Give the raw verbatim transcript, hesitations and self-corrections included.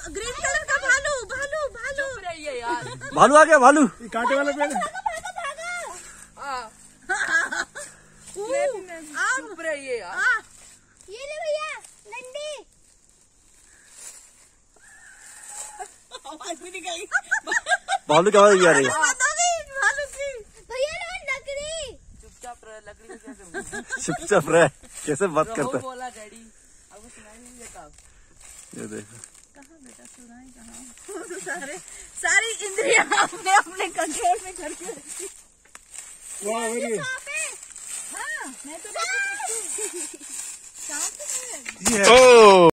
Green colour का भालू भालू भालू रहिए यार। भालू आ गया भालू। कांटे वाला पेड़। चुप रहिए यार। ये ले भैया डंडी। आवाज भी नहीं गई। भालू की आवाज भी आ रही है। भालू की भैया लकड़ी। चुपचाप रह, लकड़ी में कैसे चुपचाप रह, कैसे बात करता है। बोला डैडी, अब सुनाई नहीं देता। ये देखो कहाँ बेटा सुनाई कहाँ। सारे सारी इंद्रियां अपने अपने कंट्रोल में करके रखी। वाह वेरी गुड। हाँ मैं तो सांप ये है।